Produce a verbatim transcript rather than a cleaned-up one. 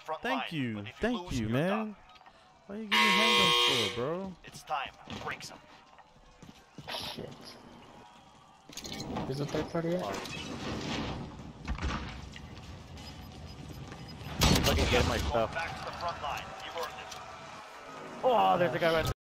front Thank line. you. But if Thank lose, you, you're man. done. Why you give me handguns for, bro? It's time to break some. Shit. Is the third party at? Fucking get my stuff. Back to the front line. You've earned it. Oh, there's a guy right there.